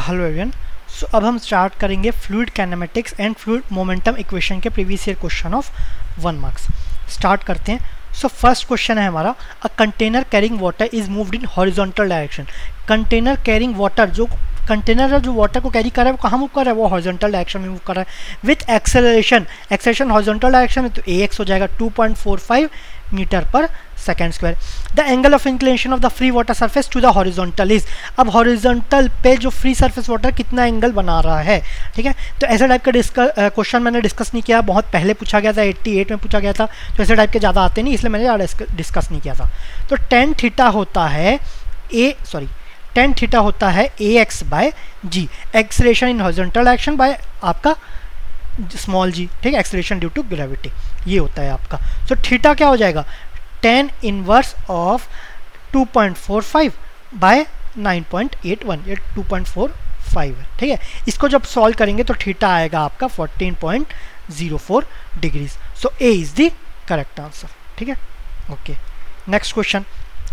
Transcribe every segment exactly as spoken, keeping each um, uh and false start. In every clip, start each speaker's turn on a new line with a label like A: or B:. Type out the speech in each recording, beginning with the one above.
A: Hello everyone. सो अब हम start करेंगे fluid kinematics and fluid momentum equation के previous year question of one marks. Start करते हैं। सो फर्स्ट क्वेश्चन है हमारा, a container carrying water is moved in horizontal direction. Container carrying water, जो container है जो वाटर को कैरी कर रहा है वो कहाँ मूव कर रहा है, वो हॉरिजॉन्टल डायरेक्शन में मूव कर रहा है with acceleration. Acceleration horizontal direction में तो ए एक्स हो जाएगा two point four five metre per second square. The angle of inclination of the free water surface to the horizontal is, अब horizontal पे जो फ्री सरफेस वाटर कितना angle बना रहा है, ठीक है। तो ऐसे टाइप का डिस्कस क्वेश्चन मैंने डिस्कस नहीं किया, बहुत पहले पूछा गया था, अठासी में पूछा गया था, तो ऐसे टाइप के ज़्यादा आते नहीं, इसलिए मैंने डिस्कस नहीं किया था। तो टेन थीटा होता है ए सॉरी टेन थीटा होता है a x by g, acceleration in horizontal direction by आपका स्मॉल जी, ठीक है, एक्सलेशन ड्यू टू ग्रेविटी, ये होता है आपका। तो थीटा क्या हो जाएगा, tan inverse of two point four five by nine point eight one, ये टू पॉइंट फोर फाइव है, ठीक है। इसको जब सॉल्व करेंगे तो थीटा आएगा आपका fourteen point zero four degrees. So A is the correct answer, ठीक है। Okay, next question.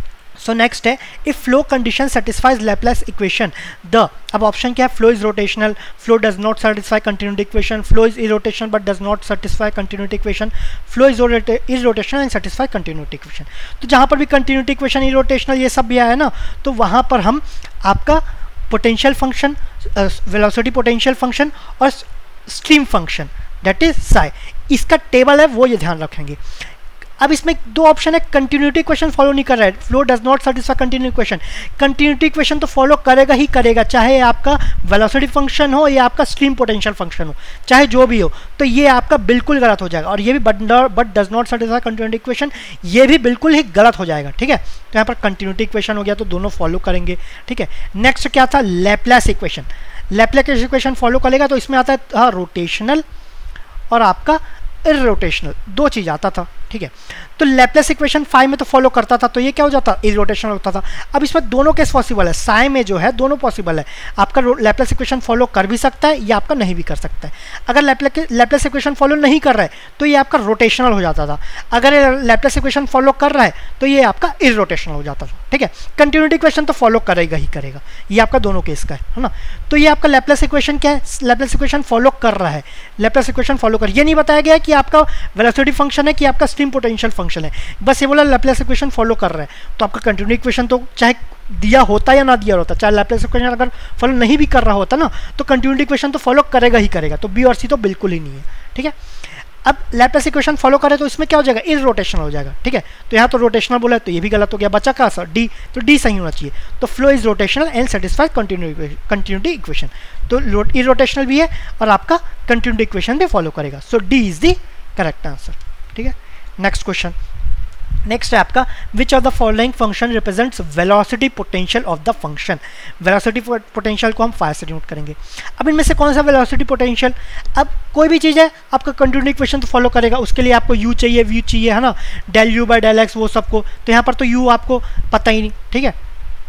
A: So next है, if flow condition satisfies Laplace equation the, अब ऑप्शन क्या है, flow is rotational, flow does not satisfy continuity equation, flow is irrotational but does not satisfy continuity equation, flow is is rotational and satisfy continuity equation. तो जहाँ पर भी continuity equation, irrotational, ये सब भी आया है ना, तो वहाँ पर हम आपका potential function, velocity potential function और stream function that is psi, इसका टेबल है वो ये ध्यान रखेंगे। अब इसमें दो ऑप्शन है, कंटिन्यूटी इक्वेशन फॉलो नहीं कर रहा है, flow does not satisfy continuity equation. Continuity equation तो फॉलो करेगा ही करेगा, चाहे आपका वेलोसिटी फंक्शन हो या आपका स्ट्रीम पोटेंशियल फंक्शन हो, चाहे जो भी हो, तो ये आपका बिल्कुल गलत हो जाएगा। और ये भी but but does not satisfy continuity equation, ये भी बिल्कुल ही गलत हो जाएगा, ठीक है। तो यहाँ पर कंटिन्यूटी इक्वेशन हो गया, तो दोनों फॉलो करेंगे, ठीक है। नेक्स्ट क्या था, Laplace equation. Laplace equation follow करेगा, तो इसमें आता है रोटेशनल और आपका इरोटेशनल, दो चीज़ आता था, ठीक है। तो लैपलेस इक्वेशन फाइव में तो फॉलो करता था, तो ये क्या हो जाता, इरोटेशनल होता था। अब इसमें दोनों केस पॉसिबल है, साई में जो है दोनों पॉसिबल है, आपका लैपलेस इक्वेशन फॉलो कर भी सकता है या आपका नहीं भी कर सकता है। अगर लैपलेस इक्वेशन फॉलो नहीं कर रहा है तो ये आपका रोटेशनल हो जाता था, अगर लैपलेस इक्वेशन फॉलो कर रहा है तो ये आपका इरोटेशनल हो जाता था, ठीक है। कंटिन्यूटी इक्वेशन तो फॉलो करेगा ही करेगा, ये आपका दोनों केस का है ना। तो ये आपका लैपलेस इक्वेशन क्या है, लैपलेस इक्वेशन फॉलो कर रहा है, लैपलेस इक्वेशन फॉलो कर, ये नहीं बताया गया कि आपका वेलोसिटी फंक्शन है कि आपका स्ट्रीम पोटेंशियल फंक्शन है, बस ये बोला लैपलेस इक्वेशन फॉलो कर रहा है। तो आपका कंटिन्यूटी इक्वेशन तो चाहे दिया होता या ना दिया होता, चाहे लैपलेस इक्वेशन अगर फॉलो नहीं भी कर रहा होता ना, तो कंटिन्यूटी इक्वेशन तो फॉलो करेगा ही करेगा, तो बी और सी तो बिल्कुल ही नहीं है, ठीक है। अब लैपलेस इक्वेशन फॉलो करे तो इसमें क्या हो जाएगा, इज रोटेशनल हो जाएगा, ठीक है। तो यहाँ तो रोटेशनल बोला है, तो ये भी गलत हो गया, बचा का सर डी, तो डी सही होना चाहिए। तो flow is rotational and satisfy continuity equation, तो इज रोटेशनल भी है और आपका कंटिन्यूटी इक्वेशन भी फॉलो करेगा। So D is the correct answer, ठीक है। नेक्स्ट क्वेश्चन, नेक्स्ट है आपका, which of the following function represents velocity potential of the function. Velocity potential को हम फाइव से डिनोट करेंगे। अब इनमें से कौन सा वेलोसिटी पोटेंशियल, अब कोई भी चीज़ है आपका कंटिन्यूटी इक्वेशन तो फॉलो करेगा, उसके लिए आपको u चाहिए, v चाहिए, है ना, del you by del x वो सबको, तो यहाँ पर तो u आपको पता ही नहीं, ठीक है।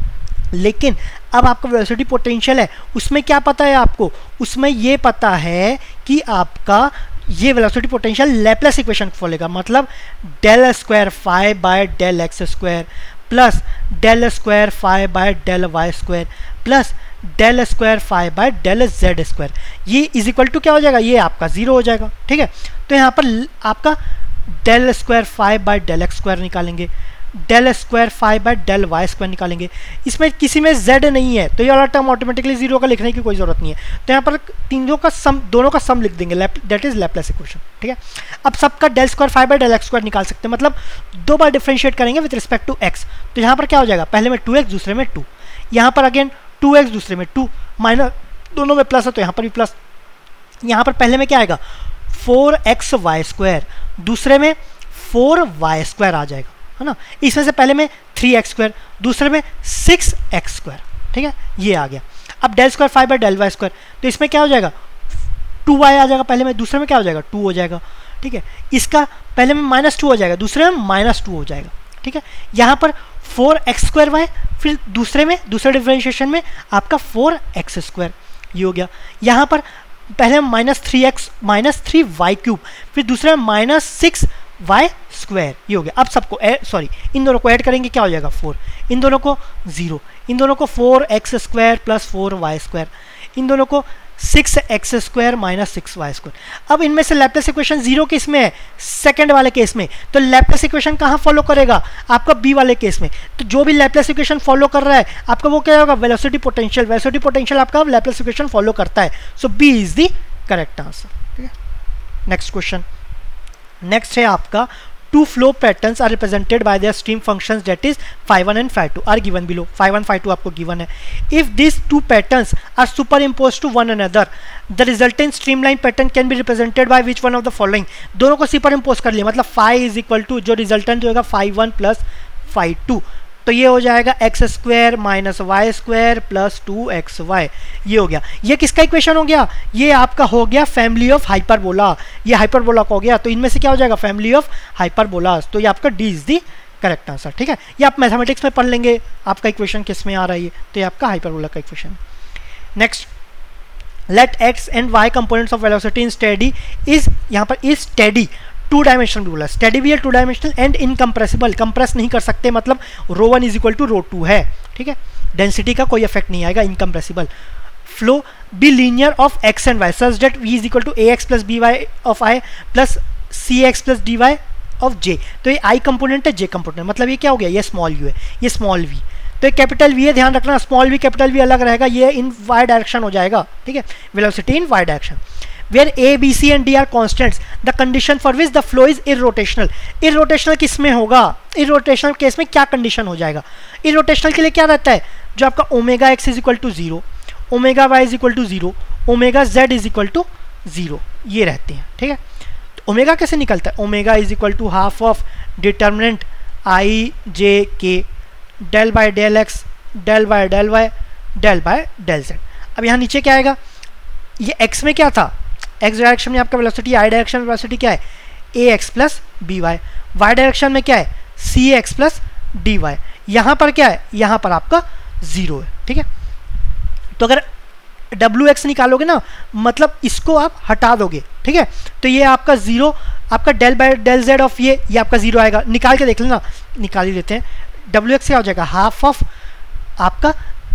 A: लेकिन अब आपका वेलोसिटी पोटेंशियल है, उसमें क्या पता है आपको, उसमें ये पता है कि आपका ये वेलोसिटी पोटेंशियल लैपलेस इक्वेशन फॉलोगा, मतलब del square phi by del x square plus del square phi by del y square plus del square phi by del z square, ये इज इक्वल टू क्या हो जाएगा, ये आपका जीरो हो जाएगा, ठीक है। तो यहाँ पर आपका del square phi by del x square निकालेंगे, del square phi by del y square निकालेंगे, इसमें किसी में z नहीं है तो ये वाला टर्म ऑटोमेटिकली जीरो का लिखने की कोई जरूरत नहीं है, तो यहाँ पर तीनों का सम, दोनों का सम लिख देंगे, दैट इज लैपलेस इक्वेशन, ठीक है। अब सबका del square phi by del x square निकाल सकते हैं, मतलब दो बार डिफरेंशिएट करेंगे विद रिस्पेक्ट टू x, तो यहाँ पर क्या हो जाएगा, पहले में टू एक्स दूसरे में टू, यहाँ पर अगेन टू एक्स दूसरे में टू, माइनस दोनों में प्लस है तो यहाँ पर भी प्लस, यहाँ पर पहले में क्या आएगा फोर एक्स वाई स्क्वायर, दूसरे में फोर वाई स्क्वायर आ जाएगा, है ना। इसमें से पहले में थ्री एक्स स्क्वायर, दूसरे में सिक्स एक्स स्क्वायर, ठीक है, ये आ गया। अब del square phi by del y square, तो इसमें क्या हो जाएगा, टू वाई आ जाएगा पहले में, दूसरे में क्या हो जाएगा, टू हो जाएगा, ठीक है। इसका पहले में माइनस टू हो जाएगा, दूसरे में माइनस टू हो जाएगा, ठीक है। यहाँ पर फोर एक्स स्क्वायर वाई, फिर दूसरे में दूसरे डिफरेंशिएशन में आपका फोर एक्स स्क्वायर, ये हो गया। यहाँ पर पहले minus three x minus three y cube, फिर दूसरे में माइनस सिक्स वाई स्क्वायर, ये हो गया। अब सबको सॉरी इन दोनों को ऐड करेंगे, क्या हो जाएगा फोर, इन दोनों को जीरो, इन दोनों को four x square plus four y square, इन दोनों को six x square minus six y square. अब इनमें से लैप्लेस इक्वेशन जीरो किस में है, सेकंड वाले केस में, तो लैप्लेस इक्वेशन कहाँ फॉलो करेगा, आपका बी वाले केस में। तो जो भी लैप्लेस इक्वेशन फॉलो कर रहा है आपका वो क्या होगा, वेलोसिटी पोटेंशियल। वेलोसिटी पोटेंशियल आपका लैप्लेस इक्वेशन फॉलो करता है, so B is the correct answer. ठीक है, नेक्स्ट क्वेश्चन। नेक्स्ट है आपका two flow patterns are represented by their stream functions, that is phi one and phi two are given below. phi one phi two आपको given है. If these two patterns are superimposed to one another, the resultant streamline pattern can be represented by which one of the following. दोनों को superimpose कर लिया, मतलब phi is equal to जो resultant जो होगा phi one plus phi two, तो ये हो जाएगा x square minus y square plus two x y. ये हो गया, ये किसका इक्वेशन हो गया, ये आपका हो गया फैमिली ऑफ हाइपरबोला, ये हाइपरबोला का हो गया। तो इनमें से क्या हो जाएगा, फैमिली ऑफ हाइपरबोलास, तो ये आपका D is the correct answer. ठीक है, ये आप मैथमेटिक्स में पढ़ लेंगे आपका इक्वेशन किस में आ रहा है, तो ये आपका हाइपरबोला का equation. Next, let x and y components of velocity in steady is, यहाँ पर इज स्टेडी, टू डायमेंशनल भी बोला, स्टेडी भी है, two dimensional and incompressible, compress नहीं कर सकते, मतलब rho one is equal to rho two है। ठीक है, डेंसिटी का कोई इफेक्ट नहीं आएगा, incompressible. Flow be linear of x and y such that v is equal to a x plus b y of i plus c x plus d y of j. तो ये आई component है, जे component, मतलब ये क्या हो गया, ये small you है, ये स्मॉल वी, तो ये कैपिटल वी है, ध्यान रखना स्मॉल वी कैपिटल वी अलग रहेगा, ये इन वाई डायरेक्शन हो जाएगा। ठीक है, velocity in y direction. Where A, B, C and D are constants, the condition for which the flow is irrotational. Irrotational किस में होगा, irrotational केस में क्या कंडीशन हो जाएगा, irrotational के लिए क्या रहता है, जो आपका omega x is equal to zero, omega y is equal to zero, omega z is equal to zero, ये रहते हैं। ठीक है, तो ओमेगा कैसे निकलता है, omega is equal to half of determinant i j k del by del x del by del y del by del z. अब यहाँ नीचे क्या आएगा, ये एक्स में क्या था, एक्स डायरेक्शन में आपका वेलोसिटी, आई डायरेक्शन में वेलोसिटी क्या है, a x plus b y, y direction में क्या है, c x plus d y, यहाँ पर क्या है, यहाँ पर आपका जीरो है। ठीक है, तो अगर डब्ल्यू एक्स निकालोगे ना, मतलब इसको आप हटा दोगे। ठीक है, तो ये आपका जीरो, आपका del by del z of ये ये आपका जीरो आएगा, निकाल के देख लेना, निकाल ही देते हैं। डब्ल्यू एक्स क्या हो जाएगा, हाफ ऑफ आपका,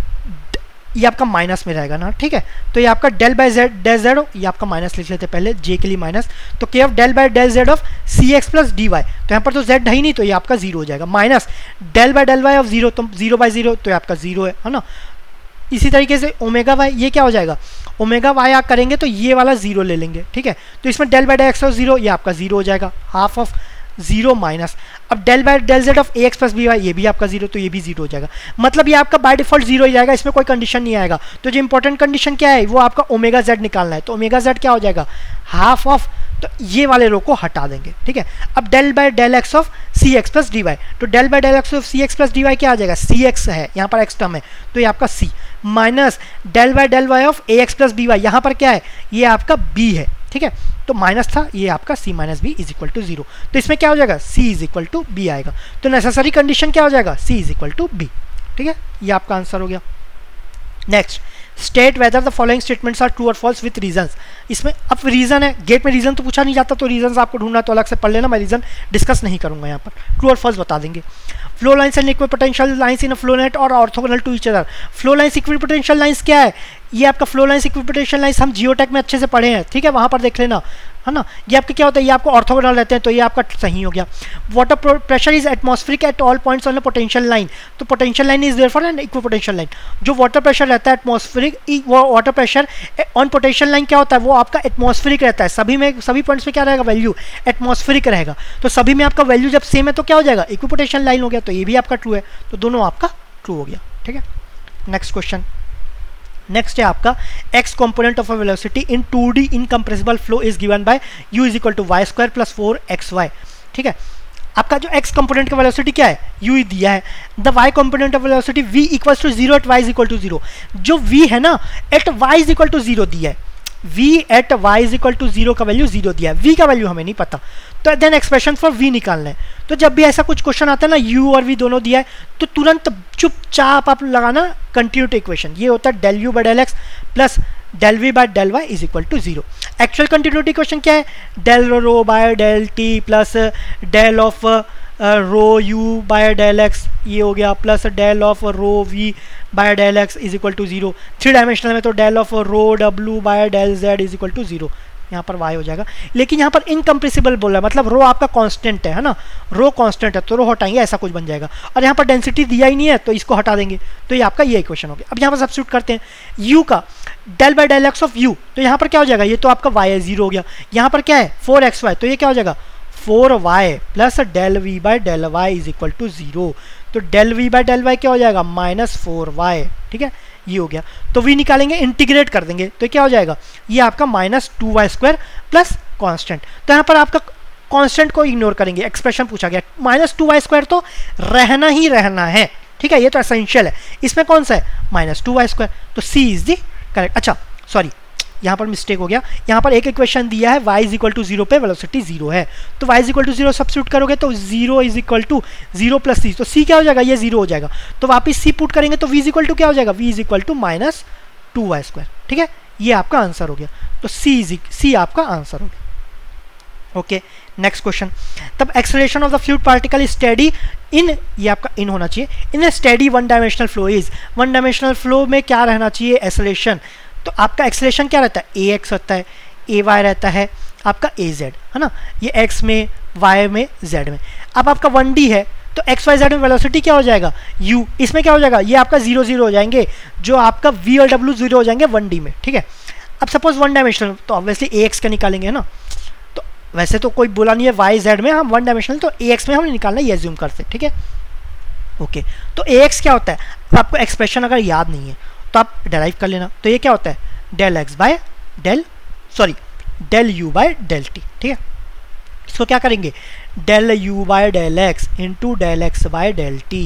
A: ये आपका माइनस में रहेगा ना। ठीक है, तो ये आपका del by z del z ये आपका माइनस लिख लेते हैं पहले, जे के लिए माइनस, तो k of del by del z of c x plus d y, तो यहाँ पर तो जेड है ही नहीं, तो ये आपका जीरो हो जाएगा, minus del by del Y of zero, तो जीरो बाय जीरो, तो ये आपका जीरो है, है ना। इसी तरीके से ओमेगा वाई, ये क्या हो जाएगा, ओमेगा वाई आप करेंगे तो ये वाला जीरो ले लेंगे। ठीक है, तो इसमें del by del x of zero, ये आपका जीरो हो जाएगा, हाफ ऑफ जीरो माइनस, अब del by del z of a x plus b y, ये भी आपका जीरो, तो ये भी जीरो हो जाएगा, मतलब ये आपका बाय डिफॉल्ट जीरो हो जाएगा, इसमें कोई कंडीशन नहीं आएगा। तो जो इंपॉर्टेंट कंडीशन क्या है, वो आपका ओमेगा जेड निकालना है, तो ओमेगा जेड क्या हो जाएगा, हाफ ऑफ, तो ये वाले रो को हटा देंगे। ठीक है, अब del by del x of c x plus d y, तो del by del x of c x plus d y क्या आ जाएगा, सी एक्स है, यहाँ पर एक्स टर्म है, तो ये आपका c, minus del by del Y of a x plus b y, यहाँ पर क्या है, ये आपका बी है। ठीक है, तो माइनस था, ये आपका c minus b is equal to zero, तो इसमें क्या हो जाएगा, c is equal to b आएगा, तो नेसेसरी कंडीशन क्या हो जाएगा, c is equal to b. ठीक है, ये आपका आंसर हो गया। Next, state whether the following statements are true और फॉल्स विथ रीजंस। इसमें अब रीजन है, गेट में रीजन तो पूछा नहीं जाता, तो रीजन आपको ढूंढना तो अलग से पढ़ लेना, मैं रीजन डिस्कस नहीं करूंगा, यहाँ पर ट्रू और फॉल्स बता देंगे। Flow lines and equipotential lines in a flow net और orthogonal to each other. Flow lines equipotential lines क्या है, ये आपका फ्लो लाइन्स इक्विपोटेंशियल लाइन्स हम जियोटेक में अच्छे से पढ़े हैं। ठीक है, वहाँ पर देख लेना, है ना। ये आपके क्या होता है, ये आपको ऑर्थोगोनल रहते हैं, तो ये आपका सही हो गया। Water pressure is atmospheric at all points on a potential line, तो potential line is therefore an equipotential line. जो वाटर प्रेशर रहता है एटमॉस्फेरिक, वो water pressure on potential line क्या होता है, वो आपका एटमॉस्फेरिक रहता है, सभी में सभी पॉइंट्स में क्या रहेगा, वैल्यू एटमॉस्फेरिक रहेगा, तो सभी में आपका वैल्यू जब सेम है तो क्या हो जाएगा, इक्विपोटेंशियल लाइन हो गया, तो ये भी आपका ट्रू है, तो दोनों आपका ट्रू हो गया। ठीक है, नेक्स्ट क्वेश्चन। नेक्स्ट है आपका x component of a velocity in two D incompressible flow is given by u is equal to Y square plus four x y. ठीक है, आपका जो x कंपोनेंट का वेलोसिटी क्या है, u दिया है, the y component of velocity v equals to zero at y is equal to zero, जो v है ना at y is equal to zero दिया है, v at y is equal to zero का वैल्यू जीरो दिया है, v का value हमें नहीं पता, तो देन एक्सप्रेशन फॉर v निकालना है। तो जब भी ऐसा कुछ क्वेश्चन आता है ना, u और v दोनों दिया है, तो तुरंत चुपचाप आप लगाना कंटिन्यूटी इक्वेशन, ये होता है del you by del x plus del we by del Y is equal to zero. Actual continuity equation क्या है, del rho by del t plus del of rho u by del x ये हो गया, plus del of rho v by del x is equal to zero. Three dimensional में तो del of rho डब्ल्यू by del z is equal to zero, यहाँ पर y हो जाएगा। लेकिन यहाँ पर इनकम्प्रेसिबल बोला है, मतलब रो आपका कांस्टेंट है है ना, रो कांस्टेंट है तो रो हटाएंगे ऐसा कुछ बन जाएगा, और यहाँ पर डेंसिटी दिया ही नहीं है तो इसको हटा देंगे, तो ये आपका ये इक्वेशन हो गया। अब यहाँ पर सब्स्टिट्यूट करते हैं u का del by del x of u, तो यहाँ पर क्या हो जाएगा, ये तो आपका y है जीरो हो गया, यहाँ पर क्या है फोर एक्स वाई, तो ये क्या हो जाएगा four y plus del we by del Y is equal to zero, तो del we by del Y क्या हो जाएगा माइनस फोर वाई, ठीक है ये हो गया। तो v निकालेंगे, इंटीग्रेट कर देंगे तो क्या हो जाएगा, ये आपका minus two Y square plus constant, तो यहाँ पर आपका कॉन्स्टेंट को इग्नोर करेंगे, एक्सप्रेशन पूछा गया माइनस टू वाई स्क्वायर तो रहना ही रहना है, ठीक है ये तो एसेंशियल है, इसमें कौन सा है माइनस टू वाई स्क्वायर, तो c इज दी करेक्ट। अच्छा सॉरी यहाँ पर मिस्टेक हो गया, यहाँ पर एक इक्वेशन दिया है y is equal to zero पे वेलोसिटी जीरो है, तो y is equal to zero substitute करोगे तो zero is equal to zero plus सी, तो c क्या हो जाएगा ये जीरो हो जाएगा, तो वापिस c पुट करेंगे तो v इज इक्वल टू क्या हो जाएगा v is equal to minus two Y squared, ठीक है ये आपका आंसर हो गया, तो c इज c आपका आंसर हो गया। ओके नेक्स्ट क्वेश्चन, तब acceleration of the fluid particle is steady in, ये आपका इन होना चाहिए, in a steady one dimensional flow is, one dimensional flow में क्या रहना चाहिए एक्सेलरेशन, तो आपका एक्सेलरेशन क्या रहता है ए एक्स रहता है, ए वाई रहता है, आपका ए जेड है ना, ये एक्स में वाई में जेड में। अब आपका वन डी है तो एक्स वाई जेड में वेलोसिटी क्या हो जाएगा u, इसमें क्या हो जाएगा ये आपका जीरो जीरो हो जाएंगे, जो आपका v और w जीरो हो जाएंगे वन डी में, ठीक है। अब सपोज वन डायमेंशनल तो ऑब्वियसली ए एक्स का निकालेंगे है ना, तो वैसे तो कोई बोला नहीं है वाई जेड में, हम वन डायमेंशनल तो ए एक्स में हम निकालना ये एज्यूम करते, ठीक है ओके। तो ए एक्स क्या होता है, तो आपको एक्सप्रेशन अगर याद नहीं है तो आप डेराइव कर लेना, तो ये क्या होता है del x by del sorry del you by del t, ठीक है। इसको क्या करेंगे del you by del x into del x by del t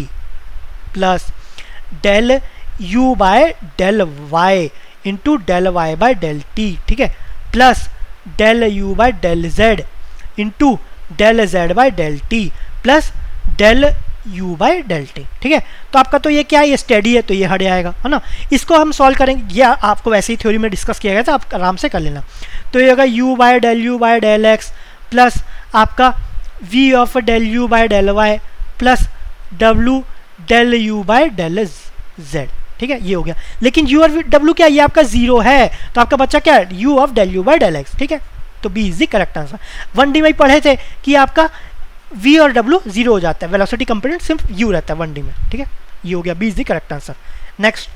A: plus del you by del y into del y by del t, ठीक है, plus del you by del z into del Z by del t plus del u by del t, ठीक है। तो आपका तो ये क्या है ये स्टेडी है तो ये हट जाएगा है ना, इसको हम सॉल्व करेंगे, ये आपको वैसे ही थ्योरी में डिस्कस किया गया था, आप आराम से कर लेना। तो ये होगा u by del you by del x plus आपका v of del you by del Y plus w del you by del Z, ठीक है ये हो गया। लेकिन u और w क्या ये आपका जीरो है, तो आपका बच्चा क्या है u of del you by del x, ठीक है, तो b is the correct answer. One D में पढ़े थे कि आपका v और w जीरो हो जाता है, वेलोसिटी कंपोनेंट सिर्फ u रहता है वन डी में, ठीक है ये हो गया, b is the correct answer. Next,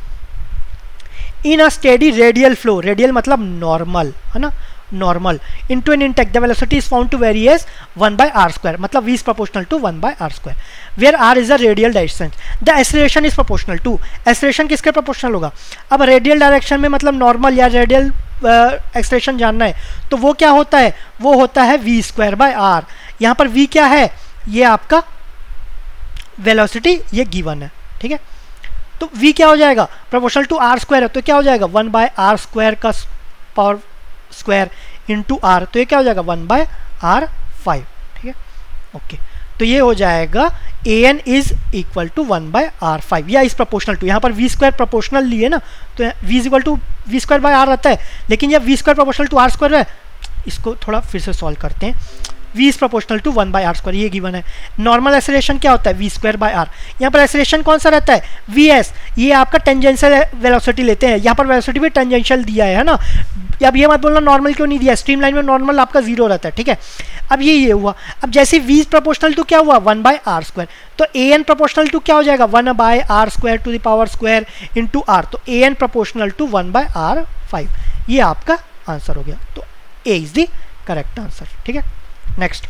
A: in a steady radial flow, radial मतलब नॉर्मल है ना, normal into an intake the velocity is found to vary as one by r squared, मतलब v is proportional to one by r squared, where r is a radial direction, the acceleration is proportional to, acceleration किसके proportional होगा, अब radial direction में मतलब normal या radial acceleration जानना है तो वो क्या होता है, वो होता है v स्क्वायर बाय आर। यहाँ पर v क्या है, ये आपका वेलोसिटी ये गिवन है, ठीक है, तो v क्या हो जाएगा प्रोपोर्शनल टू आर स्क्वायर है, तो क्या हो जाएगा वन बाय आर स्क्वायर का पावर स्क्वायर इंटू आर, तो ये क्या हो जाएगा वन बाय आर फाइव, ठीक है ओके। तो ये हो जाएगा a n is equal to one by r five, या इज प्रोपोर्शनल टू, यहाँ पर वी स्क्वायर प्रोपोर्शनल लिए ना तो v is equal to v squared by r रहता है, लेकिन यह v squared proportional to r squared है, इसको थोड़ा फिर से सॉल्व करते हैं। v is proportional to one by r squared, ये गिवन है। नॉर्मल एक्सेलरेशन क्या होता है v स्क्वायर बाय आर, यहाँ पर एक्सेलरेशन कौन सा रहता है vs, ये आपका टेंजेंशियल वेलोसिटी लेते हैं, यहाँ पर वेलोसिटी भी टेंजेंशियल दिया है ना, अब ये मत बोलना नॉर्मल क्यों नहीं दिया, स्ट्रीम लाइन में नॉर्मल आपका जीरो रहता है, ठीक है। अब ये ये हुआ, अब जैसे v इज प्रोपोर्शनल टू क्या हुआ वन बाय आर स्क्वायर, तो ए एन प्रोपोर्शनल टू क्या हो जाएगा one by r squared to the power squared into r, तो a n proportional to one by r five, ये आपका आंसर हो गया, तो a is the correct answer, ठीक है। नेक्स्ट,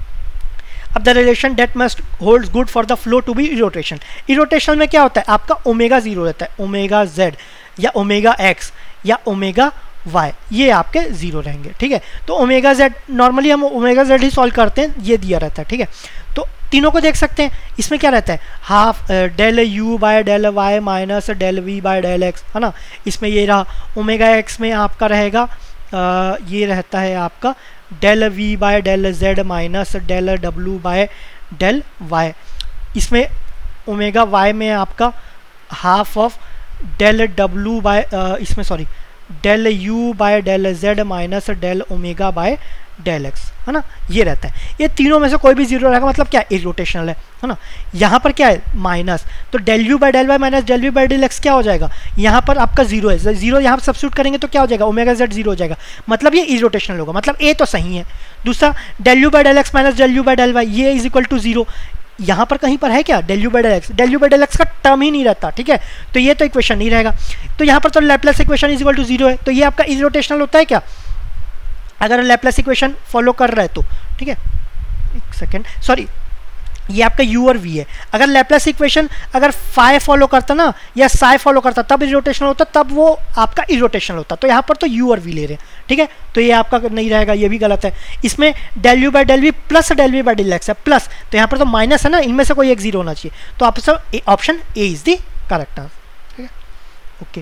A: अब the relation that must holds good for the flow to be irrotation, irrotation में क्या होता है आपका ओमेगा जीरो रहता है, ओमेगा जेड या ओमेगा एक्स या ओमेगा वाई, ये आपके जीरो रहेंगे, ठीक है। तो ओमेगा जेड नॉर्मली हम ओमेगा जेड ही सॉल्व करते हैं, ये दिया रहता है, ठीक है। तो तीनों को देख सकते हैं, इसमें क्या रहता है half del you by del y minus del we by del x, है ना, इसमें ये रहा। ओमेगा एक्स में आपका रहेगा आ, ये रहता है आपका del we by del z minus del W by del y, इसमें ओमेगा वाई में आपका half of del W by इसमें sorry del you by del z minus del omega by del x, है ना, ये रहता है। ये तीनों में से कोई भी जीरो रहेगा मतलब क्या है, इरोटेशनल है, है ना। यहाँ पर क्या है माइनस, तो del you by del y minus del we by del x क्या हो जाएगा, यहाँ पर आपका जीरो है, जीरो यहाँ पर सब्स्टिट्यूट करेंगे तो क्या हो जाएगा, ओमेगा जेड जीरो हो जाएगा, मतलब ये इरोटेशनल होगा, मतलब ए तो सही है। दूसरा del you by del x minus del you by del y, ये इज इक्वल टू जीरो, यहाँ पर कहीं पर है क्या del you by del x, del you by del x का टर्म ही नहीं रहता, ठीक है, तो ये तो इक्वेशन नहीं रहेगा। तो यहाँ पर तो Laplace equation is equal to zero है, तो ये आपका इरोटेशनल होता है क्या, अगर लैपलेस इक्वेशन फॉलो कर रहा है तो, ठीक है। एक सेकेंड, सॉरी, ये आपका u और v है। अगर लैपलेस इक्वेशन अगर फाई फॉलो करता ना या साई फॉलो करता तब इरोटेशनल होता, तब वो आपका इरोटेशनल होता। तो यहाँ पर तो u और v ले रहे हैं, ठीक है, तो ये आपका नहीं रहेगा, ये भी गलत है। इसमें del you by del v plus del we by del x है, प्लस, तो यहाँ पर तो माइनस है ना, इनमें से कोई एक जीरो होना चाहिए, तो आप सब option a is the correct answer, ठीक है। Okay,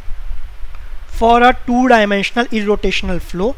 A: for a two dimensional irrotational flow,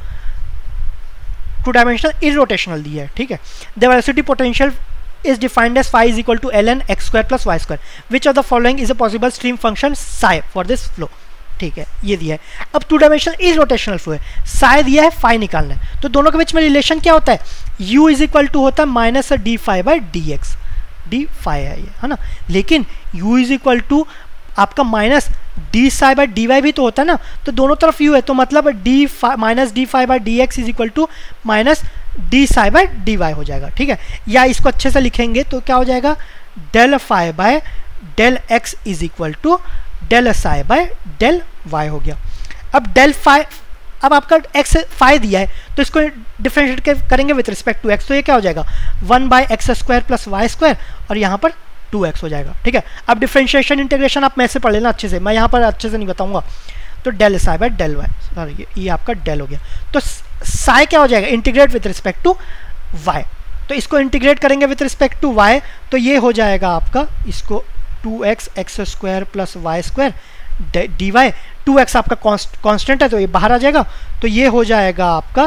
A: two dimensional irrotational दिया है, ठीक है। The velocity potential is defined as phi is equal to ln x square plus y square. Which of the following is a possible stream function psi for this flow? ठीक है, ये दिया है। अब two dimensional is rotational flow है, psi दिया है, phi निकालना है, तो दोनों के बीच में रिलेशन क्या होता है, u इज इक्वल टू होता है minus d phi by d x, d phi है ये, है ना, लेकिन u इज इक्वल टू आपका minus d psi by d y भी तो होता है ना, तो दोनों तरफ u है, तो मतलब d minus d phi by d x is equal to minus d psi by d y हो जाएगा, ठीक है। या इसको अच्छे से लिखेंगे तो क्या हो जाएगा, del phi by del x is equal to del psi by del y हो गया। अब डेल फाई, अब आपका एक्स फाई दिया है तो इसको डिफरेंशिएट करेंगे विथ रिस्पेक्ट टू एक्स, तो ये क्या हो जाएगा one by x square plus y squared, और यहाँ पर टू एक्स हो जाएगा, ठीक है। अब डिफरेंशिएशन इंटीग्रेशन आप मैं से पढ़ लेना अच्छे से, मैं यहाँ पर अच्छे से नहीं बताऊंगा। तो del psi by del y, sorry ये आपका डेल हो गया, तो साई क्या हो जाएगा, integrate with respect to y, तो इसको इंटीग्रेट करेंगे विथ रिस्पेक्ट टू वाई, तो ये हो जाएगा आपका, इसको two x x square plus y squared d y, two x आपका कांस्टेंट है तो ये बाहर आ जाएगा, तो ये हो जाएगा आपका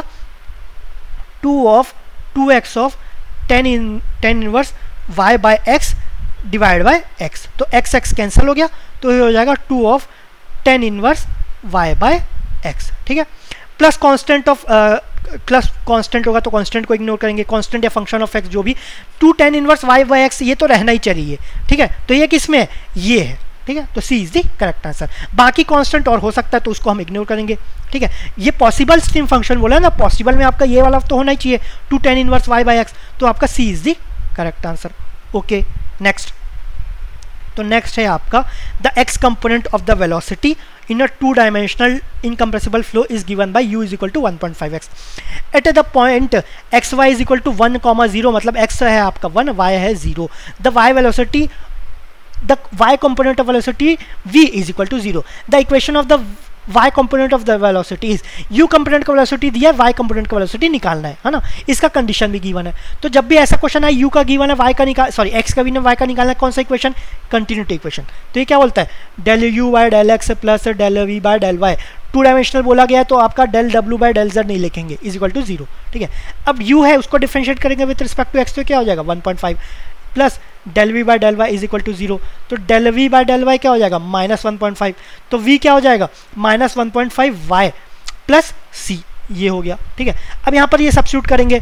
A: two of two x of tan in tan inverse y by x divide by x, तो एक्स एक्स कैंसिल हो गया, तो ये हो जाएगा two of tan inverse y by x, ठीक है, plus constant of plus constant होगा तो कांस्टेंट को इग्नोर करेंगे, कांस्टेंट या फंक्शन ऑफ एक्स जो भी, two tan inverse y by x ये तो रहना ही चाहिए, ठीक है, तो ये किस में है, ये है, ठीक है, तो सी इज द करेक्ट आंसर। बाकी कांस्टेंट और हो सकता है तो उसको हम इग्नोर करेंगे, ठीक है। ये पॉसिबल स्ट्रीम फंक्शन बोला है ना, पॉसिबल में आपका ये वाला तो होना ही चाहिए, two tan inverse y by x, तो आपका C is the correct answer. Okay, next, तो नेक्स्ट है आपका the x component of the velocity in a two dimensional incompressible flow is given by u is equal to one point five x at the point x y is equal to one comma zero, मतलब x है आपका one, y है zero, the y velocity the y component of velocity v is equal to zero. The equation of the y component of the velocity is u component का velocity दिया है, y component का velocity निकालना है, है ना, इसका कंडीशन भी गिवन है। तो जब भी ऐसा क्वेश्चन है u का गिवन है, y का निकाल सॉरी x का गिवन है, y का निकालना है, कौन सा इक्वेशन, कंटिन्यूटी इक्वेशन। तो ये क्या बोलता है, del you by del x plus del we by del y, two dimensional बोला गया है तो आपका del W by del z नहीं लिखेंगे, इज इक्वल टू जीरो, ठीक है। अब u है उसको डिफरेंशिएट करेंगे विथ रिस्पेक्ट टू x, तो क्या हो जाएगा one point five plus del we by del Y is equal to zero, तो del we by del Y क्या हो जाएगा माइनस वन पॉइंट फाइव, तो v क्या हो जाएगा minus one point five y plus C, ये हो गया, ठीक है। अब यहाँ पर ये सब्स्टिट्यूट करेंगे,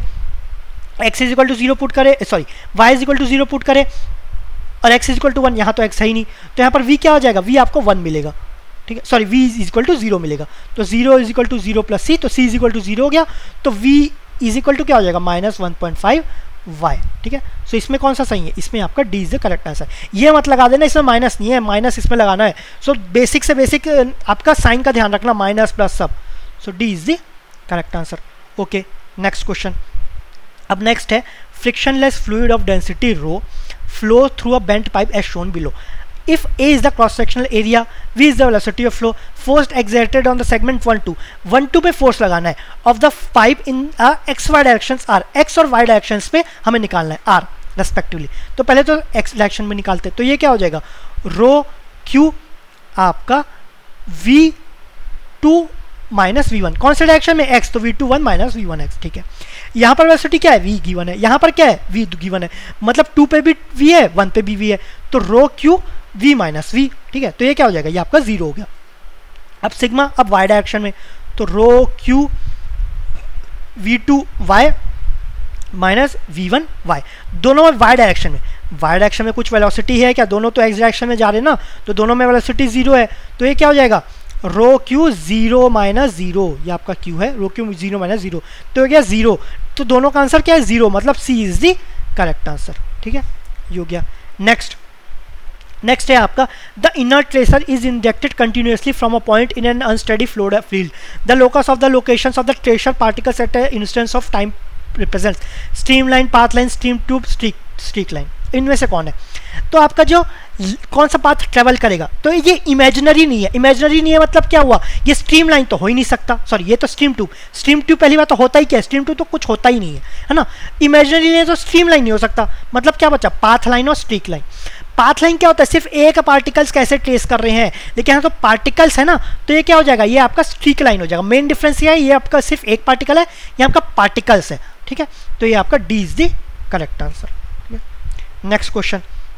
A: x is equal to zero put करे, sorry y is equal to zero put करे और x is equal to one, यहाँ तो x है ही नहीं, तो यहाँ पर v क्या हो जाएगा, v आपको वन मिलेगा, ठीक है, sorry v is equal to zero मिलेगा, तो zero is equal to zero plus सी, तो c is equal to zero हो गया, तो v इज इक्वल टू क्या हो जाएगा minus one point five y, ठीक है। सो इसमें कौन सा सही है, इसमें आपका D is the correct answer. ये मत लगा देना इसमें माइनस नहीं है, माइनस इसमें लगाना है। सो so, बेसिक से बेसिक आपका साइन का ध्यान रखना, माइनस प्लस सब, so D is the correct answer. Okay, next question. अब नेक्स्ट है frictionless fluid of density rho flow through a bent pipe as shown below. If A is the cross-sectional area, V is the velocity of flow, force exerted on the segment one two, one two पे force लगाना है of the pipe in a x y directions R, x और y directions पे हमें निकालना है R respectively। तो पहले तो x डायरेक्शन में निकालते हैं, तो ये क्या हो जाएगा रो Q आपका V two minus we one, कौन से डायरेक्शन में x, तो V two one minus we one x, ठीक है। यहाँ पर वेलोसिटी क्या है v गिवन है, यहाँ पर क्या है v गिवन है, मतलब टू पे भी v है, वन पे भी v है, तो rho Q v minus v, ठीक है, तो ये क्या हो जाएगा, ये आपका जीरो हो गया। अब सिग्मा अब y डायरेक्शन में, तो rho Q v two y minus we one y, दोनों में वाई डायरेक्शन में, वाई डायरेक्शन में कुछ वेलोसिटी है क्या, दोनों तो एक्स डायरेक्शन में जा रहे हैं ना, तो दोनों में वेलोसिटी जीरो है, तो ये क्या हो जाएगा rho Q zero minus zero, ये आपका क्यू है, rho Q zero minus zero, तो ये गया जीरो, तो दोनों का आंसर क्या है जीरो, मतलब C is the correct answer. ठीक है, ये हो गया। नेक्स्ट नेक्स्ट है आपका the inner tracer is injected continuously from a point in an unsteady fluid field, the locus of the locations of the tracer particles at a instance of time represents stream line, path line, stream tube, streak streak line, इनमें से कौन है? तो आपका जो कौन सा path travel करेगा, तो ये इमेजिनरी नहीं है, इमेजिनरी नहीं है मतलब क्या हुआ, ये स्ट्रीम लाइन तो हो ही नहीं सकता, सॉरी ये तो स्ट्रीम ट्यूब, स्ट्रीम ट्यूब पहली बात तो होता ही क्या है, स्ट्रीम ट्यूब तो कुछ होता ही नहीं है, है ना, इमेजिनरी नहीं है तो स्ट्रीम लाइन नहीं हो सकता, मतलब क्या बचा पाथ लाइन और स्ट्रीक लाइन। पाथ लाइन क्या होता है, सिर्फ एक पार्टिकल्स कैसे ट्रेस कर रहे हैं, लेकिन यहाँ तो पार्टिकल्स है ना, तो ये क्या हो जाएगा, ये आपका स्ट्रीक लाइन हो जाएगा। मेन डिफरेंस ये है, ये आपका सिर्फ एक पार्टिकल है, ये आपका पार्टिकल्स है। ठीक है, तो ये आपका D is the correct answer. Next question,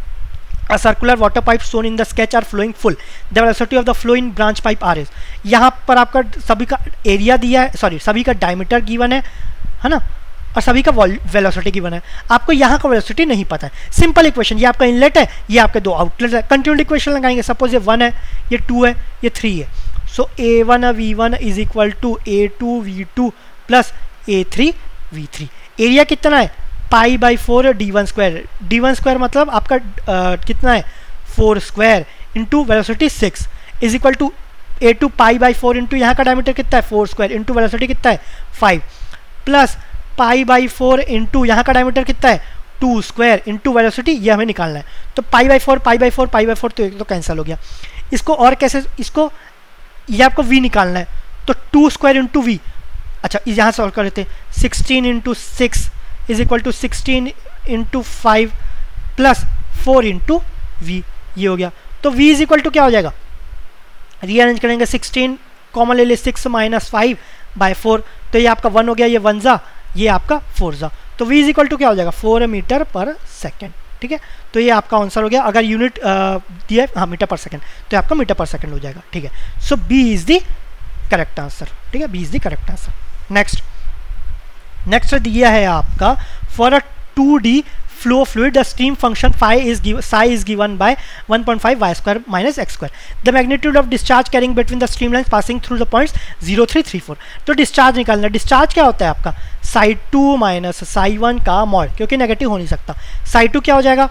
A: a circular water pipe shown in the sketch are flowing full, the velocity of the flow in branch pipe r is, यहाँ पर आपका सभी का एरिया दिया है, सॉरी सभी का डायमीटर गिवन है है ना, और सभी का वेलोसिटी गिवन है, आपको यहाँ का वेलोसिटी नहीं पता है। सिंपल इक्वेशन, ये आपका इनलेट है, ये आपके दो आउटलेट है, कंटिन्यूटी इक्वेशन लगाएंगे, सपोज ये वन है, ये टू है, ये थ्री है, so A one v one is equal to A two v two plus A three v three. Area कितना है pi by four D one square, D one square मतलब आपका आ, कितना है four square into velocity six is equal to A two pi by four into यहाँ का diameter कितना है फोर स्क्वायर इंटू वेलोसिटी कितना है five plus pi by four into यहाँ का डायमीटर कितना है टू स्क्वायर इंटू वेलोसिटी, ये हमें निकालना है। तो pi by four pi by four pi by four तो एक तो कैंसिल हो गया। इसको और कैसे, इसको ये आपको वी निकालना है, तो टू स्क्वायर इंटू वी, अच्छा यहाँ सॉल्व कर लेते हैं, sixteen into six is equal to sixteen into five plus four into v, ये हो गया। तो v इज इक्वल टू क्या हो जाएगा, रीअरेंज करेंगे, सिक्सटीन कॉमन ले ले, six minus five by four, तो ये आपका वन हो गया, ये वन जा, ये आपका फोर जा, तो v इज इक्वल टू क्या हो जाएगा फोर मीटर पर सेकेंड। ठीक है, तो ये आपका आंसर हो गया। अगर यूनिट दिया है हाँ मीटर पर सेकेंड, तो आपका मीटर पर सेकेंड हो जाएगा। ठीक है, so b is the correct answer. ठीक है, b is the correct answer. Next next दिया है आपका for a two D flow fluid the stream function phi is given psi is given by one point five y square minus x square, the magnitude of discharge carrying between the stream lines passing through the points zero three three four. तो discharge निकालना, discharge क्या होता है आपका psi two minus psi one का mod, क्योंकि negative हो नहीं सकता। साई टू क्या हो जाएगा,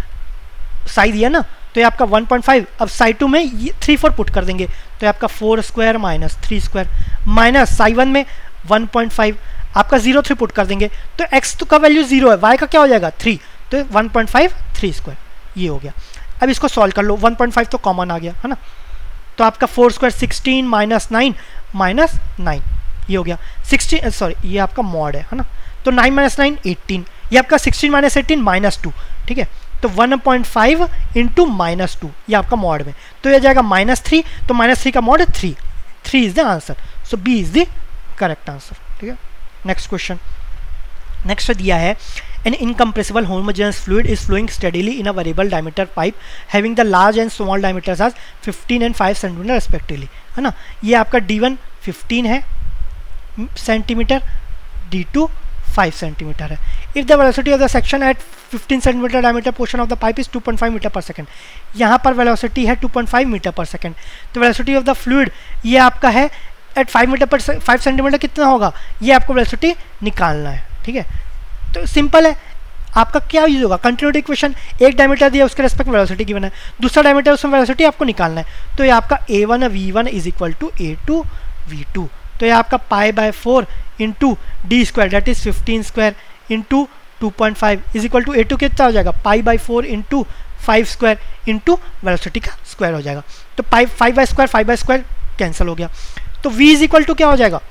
A: साई दिया ना, तो ये आपका वन पॉइंट फाइव, अब साई टू में ये थ्री फोर पुट कर देंगे, तो ये आपका four square minus three square minus psi one में वन पॉइंट फाइव, आपका जीरो थ्री पुट कर देंगे, तो x का वैल्यू जीरो है, y का क्या हो जाएगा थ्री, तो one point five three square, ये हो गया। अब इसको सॉल्व कर लो, वन पॉइंट फाइव तो कॉमन आ गया है ना, तो आपका four square sixteen minus nine minus nine, ये हो गया। सिक्सटीन सॉरी ये आपका मॉड है है ना, तो नाइन माइनस नाइन एटीन, ये आपका sixteen minus eighteen minus two. ठीक है, तो one point five into minus two, ये आपका मॉड में, तो ये जाएगा माइनस थ्री, तो माइनस थ्री का mod three, three is the answer, so B is the correct answer. ठीक है, नेक्स्ट क्वेश्चन, नेक्स्ट दिया है an incompressible homogeneous fluid is flowing steadily in a variable diameter pipe having the large and small diameters as fifteen and five centimetre respectively, है ना। ये आपका D one fifteen है centimetre, D two five centimetre है। if the velocity of the section at fifteen centimetre diameter portion of the pipe is two point five metre per second, यहाँ पर velocity है two point five metre per second, तो velocity of the fluid ये आपका है at five metre per five centimetre कितना होगा, ये आपको वेलोसिटी निकालना है। ठीक है, तो सिंपल है, आपका क्या यूज होगा कंटिन्यूटी इक्वेशन, एक डायमीटर दिया उसके रेस्पेक्ट वेलोसिटी गिवन है, दूसरा डायमीटर उसमें वेलोसिटी आपको निकालना है, तो ये आपका A one v one is equal to A two v two, तो ये आपका pi by four into D square that is fifteen square into two point five is equal to A two कितना हो जाएगा pi by four into five square into velocity का square हो जाएगा, तो pi five by square five by square cancel हो गया, तो v इज इक्वल टू क्या हो जाएगा,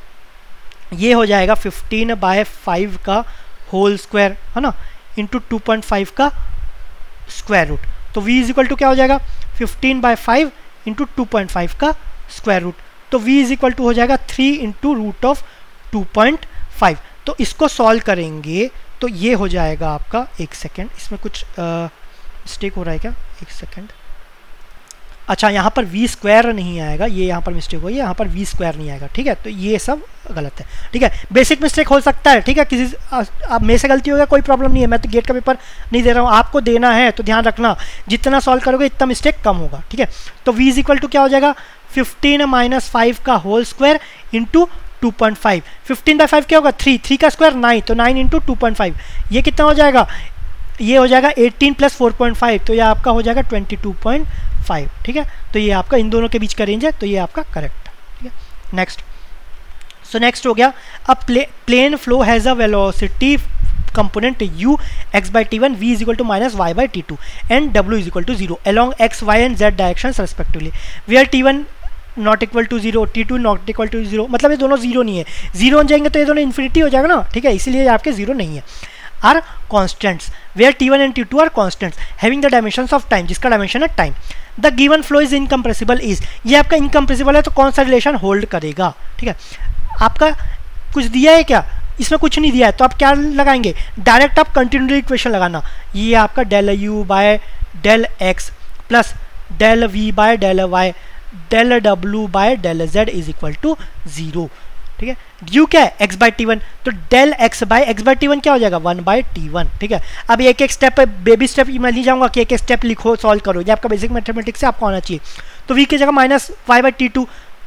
A: ये हो जाएगा फिफ्टीन बाय फाइव का होल स्क्वायर है ना इंटू टू पॉइंट फाइव का स्क्वायर रूट, तो v इज इक्वल टू क्या हो जाएगा fifteen by five into two point five का स्क्वायर रूट, तो v इज इक्वल टू हो जाएगा three into root of two point five. तो इसको सॉल्व करेंगे तो ये हो जाएगा आपका, एक सेकेंड इसमें कुछ मिस्टेक हो रहा है क्या, एक सेकेंड अच्छा यहाँ पर वी स्क्वायर नहीं आएगा, ये यहाँ पर मिस्टेक हुई है, यहाँ पर वी स्क्वायर नहीं आएगा, ठीक है, तो ये सब गलत है, ठीक है। बेसिक मिस्टेक हो सकता है, ठीक है, किसी अब मेरे से गलती होगा कोई प्रॉब्लम नहीं है, मैं तो गेट का पेपर नहीं दे रहा हूँ, आपको देना है तो ध्यान रखना जितना सॉल्व करोगे इतना मिस्टेक कम होगा, ठीक है। तो वी इज इक्वल टू क्या हो जाएगा, फिफ्टीन माइनस फाइव का whole square into two point five, fifteen by five क्या होगा, थ्री, थ्री का स्क्वायर नाइन, तो nine into two point five, ये कितना हो जाएगा, ये हो जाएगा eighteen plus four point five, तो ये आपका हो जाएगा ट्वेंटी टू पॉइंट फाइव, ठीक है। तो ये आपका इन दोनों के बीच का रेंज है, तो ये आपका करेक्ट है, ठीक है। नेक्स्ट, सो नेक्स्ट हो गया, a plane flow has a velocity component u x by t one, v is equal to minus y by t two and w is equal to zero along x, y and z directions respectively, where t one not equal to zero, t two not equal to zero, मतलब ये दोनों zero नहीं है, zero हो जाएंगे तो ये दोनों इन्फिनिटी हो जाएगा ना, ठीक है, इसीलिए आपके जीरो नहीं है। Are constants where t one and t two are constants having the dimensions of time, जिसका डायमेंशन है time. The given flow is incompressible is, ये आपका इनकम्प्रेसिबल है तो कौन सा रिलेशन होल्ड करेगा, ठीक है। आपका कुछ दिया है क्या, इसमें कुछ नहीं दिया है, तो आप क्या लगाएंगे, डायरेक्ट आप कंटिन्यूटी इक्वेशन लगाना, ये आपका del you by del x plus del we by del y del W by del z is equal to zero, ठीक है। यू क्या है, एक्स बाय टी वन, तो del x by x by t one क्या हो जाएगा, one by t one, ठीक है। अब एक एक स्टेप, बेबी स्टेप मैं नहीं जाऊंगा कि एक एक स्टेप लिखो सॉल्व करो, ये आपका बेसिक मैथमेटिक्स से आपको आना चाहिए। तो वी की जगह minus y by t two,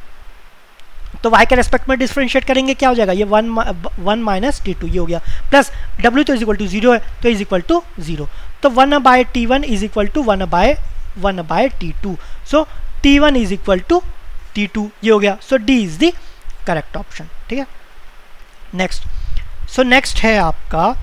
A: तो y के रेस्पेक्ट में डिफरेंशिएट करेंगे क्या हो जाएगा, ये one one minus t two, ये हो गया, प्लस w तो इज इक्वल टू जीरो है, तो इज इक्वल टू जीरो, तो one by t one is equal to one by one by t two, so t one is equal to t two, ये हो गया, so D is the correct option, ठीक है। Next, सो next है आपका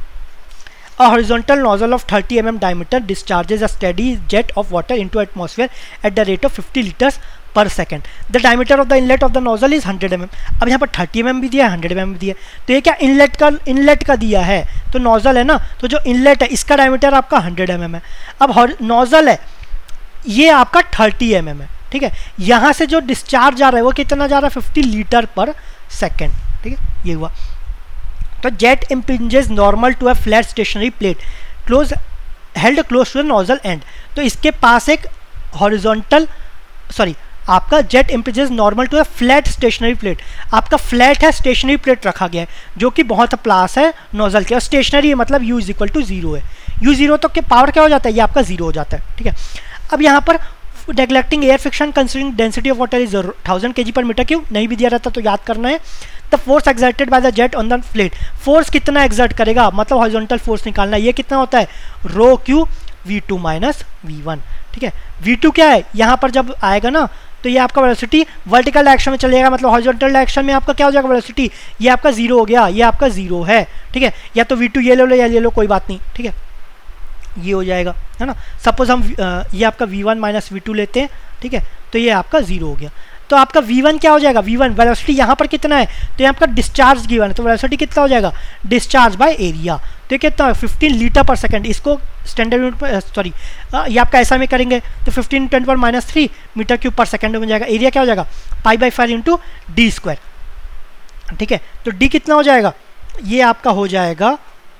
A: A horizontal nozzle of thirty millimeter diameter discharges a steady jet of water into atmosphere at the rate of fifty liters per second. The diameter of the inlet of the nozzle is one hundred millimeters. अब यहाँ पर thirty millimeter भी दिया है, one hundred millimeter भी दिया है, तो ये क्या इनलेट का इनलेट का दिया है, तो नोजल है ना, तो जो इनलेट है इसका डायमीटर आपका one hundred millimeter है। अब नोजल है ये आपका thirty millimeter है, ठीक है। यहाँ से जो डिस्चार्ज जा रहा है वो कितना जा रहा है, fifty लीटर पर सेकेंड, ठीक है, ये हुआ। तो jet impinges normal to a flat stationary plate close held close to the nozzle end, तो इसके पास एक हॉरिजॉन्टल सॉरी आपका jet impinges normal to a flat stationary plate, आपका फ्लैट है स्टेशनरी प्लेट रखा गया है जो कि बहुत प्लास है नोजल के, और स्टेशनरी है मतलब u is equal to zero है, u जीरो तो के पावर क्या हो जाता है, ये आपका जीरो हो जाता है, ठीक है। अब यहाँ पर neglecting air friction considering density of water is thousand K G पर मीटर क्यूब, नहीं भी दिया रहता तो याद करना है। The force exerted by the jet on the plate, force कितना एक्सर्ट करेगा, मतलब हॉरिजॉन्टल फोर्स निकालना है, ये कितना होता है rho Q V two minus we one, ठीक है। वी टू क्या है, यहाँ पर जब आएगा ना तो ये आपका वेलोसिटी वर्टिकल डायरेक्शन में चलेगा, मतलब हॉरिजॉन्टल डायरेक्शन में आपका क्या हो जाएगा वेलोसिटी, ये आपका जीरो हो गया, ये आपका जीरो है, ठीक है। या तो वी टू ये ले लो या ले लो कोई बात नहीं, ठीक है, ये हो जाएगा, है ना। सपोज हम आ, ये आपका V one minus V two लेते हैं, ठीक है, तो ये आपका जीरो हो गया, तो आपका वी वन क्या हो जाएगा, वी वन वेलोसिटी यहाँ पर कितना है, तो यहाँ आपका डिस्चार्ज गिवन है, तो वेलोसिटी कितना हो जाएगा, डिस्चार्ज बाय एरिया, तो ये कितना है फिफ्टीन लीटर पर सेकंड, इसको स्टैंडर्ड यूनिट पर सॉरी ये आपका ऐसा में करेंगे तो फिफ्टीन टेन पर minus three metre cube per second में जाएगा, एरिया क्या हो जाएगा pi by five into D square, ठीक है। तो डी कितना हो जाएगा, ये आपका हो जाएगा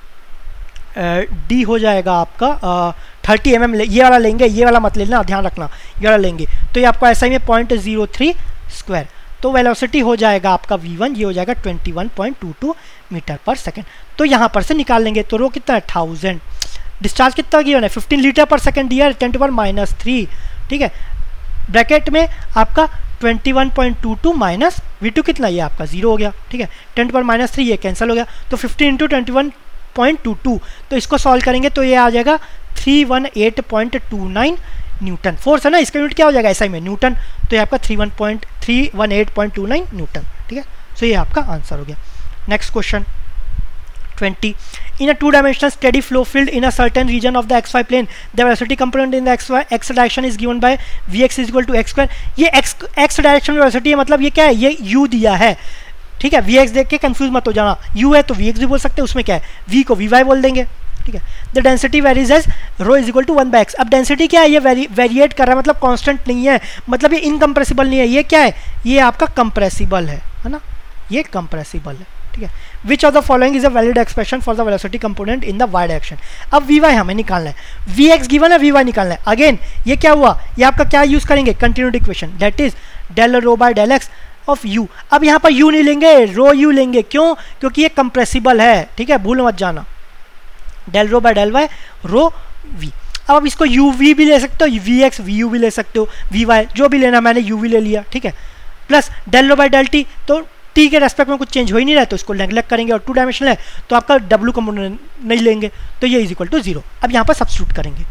A: डी uh, हो जाएगा आपका थर्टी एम एम, ये वाला लेंगे, ये वाला मत लेना, ध्यान रखना, ये वाला लेंगे, तो ये आपको ऐसा ही में पॉइंट जीरो थ्री स्क्वायर, तो वेलोसिटी हो जाएगा आपका वी वन, ये हो जाएगा twenty one point two two metre per second, तो यहाँ पर से निकाल लेंगे, तो रो कितना है थाउजेंड, डिस्चार्ज कितना गिवन है फिफ्टीन लीटर पर सेकेंड दिया है, ten to one minus three, ठीक है, ब्रैकेट में आपका twenty one point two two minus V two कितना, ये आपका जीरो हो गया, ठीक है, ten to one minus three ये कैंसिल हो गया, तो fifteen into twenty one point two two, तो इसको सॉल्व करेंगे तो ये आ जाएगा three one eight point two nine newton, force है ना, इसका यूनिट क्या हो जाएगा ऐसा ही में न्यूटन, तो ये आपका three one point three one eight point two nine newton, ठीक है। सो ये आपका आंसर हो गया। Next question twenty, in a two dimensional steady flow field in a certain region of the xy plane the velocity component in the xy x direction is given by vx is equal to x square, ये x x direction में velocity है, मतलब ये क्या है, ये u दिया है, ठीक है, vx देख के कंफ्यूज मत हो जाना, u है तो vx भी बोल सकते हैं, उसमें क्या है v को vy बोल देंगे, ठीक है। The density varies as rho is equal to one by X, अब डेंसिटी क्या है, ये वेरी वेरिएट कर रहा है, मतलब कांस्टेंट नहीं है, मतलब ये इनकम्प्रेसिबल नहीं है, ये क्या है, ये आपका कंप्रेसिबल है, है ना, ये कंप्रेसिबल है, ठीक है। Which of the following is a valid expression for the velocity component in the Y direction. अब वी वाई हमें निकालना है, वी एक्स गिवन है, वी वाई निकालना है। अगेन ये क्या हुआ, ये आपका क्या यूज करेंगे, continuity equation, that is del rho by del x of U. अब यहाँ पर यू नहीं लेंगे, रो यू लेंगे, क्यों, क्योंकि ये कंप्रेसिबल है, ठीक है, भूल मत जाना, del rho by del Y rho V. अब आप इसको यू वी भी ले सकते हो, वी एक्स वी यू भी ले सकते हो, वी वाई जो भी लेना, मैंने यू वी ले लिया, ठीक है, plus del rho by del T, तो टी के रेस्पेक्ट में कुछ चेंज हो ही नहीं रहा है तो इसको नेग्लेक्ट करेंगे, और टू डायमेंशनल है तो आपका डब्ल्यू कंपोनेंट नहीं लेंगे, तो ये इज इक्वल टू जीरो। अब यहाँ पर सब्स्टिट्यूट करेंगे,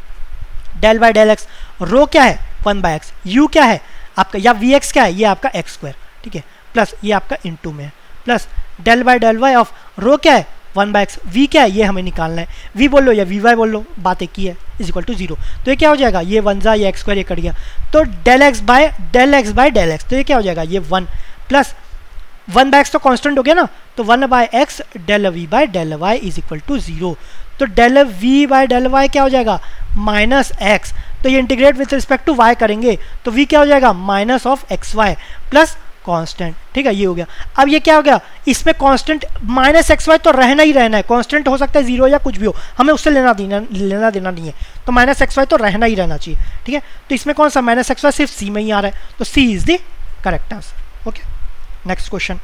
A: del by del X, rho क्या है वन बाय एक्स, यू क्या है आपका, या वी एक्स क्या है, ये आपका एक्स स्क्वायर, ठीक है, प्लस ये आपका इंटू में है, plus del by del Y of rho क्या है वन बाय एक्स, वी क्या है ये हमें निकालना है, वी बोल लो या वी वाई बोल लो, बात एक ही है, इज इक्वल टू जीरो। तो ये क्या हो जाएगा, ये वन जा, ये एक्स स्क्वायर ये कट गया, तो del x by del x by del X, तो ये क्या हो जाएगा, ये one plus one by x तो कांस्टेंट हो गया ना, तो one by X del we by del Y is equal to zero. तो del we by del Y क्या हो जाएगा, माइनस एक्स, तो ये integrate with respect to Y करेंगे तो वी क्या हो जाएगा, minus of X Y plus constant, ठीक है, ये हो गया। अब ये क्या हो गया, इसमें कांस्टेंट माइनस एक्स वाई तो रहना ही रहना है, कांस्टेंट हो सकता है जीरो या कुछ भी हो, हमें उससे लेना देना लेना देना नहीं है, तो माइनस एक्स वाई तो रहना ही रहना चाहिए, ठीक है। तो इसमें कौन सा माइनस एक्स वाई सिर्फ सी में ही आ रहा है, तो सी is the correct answer. Okay, next question.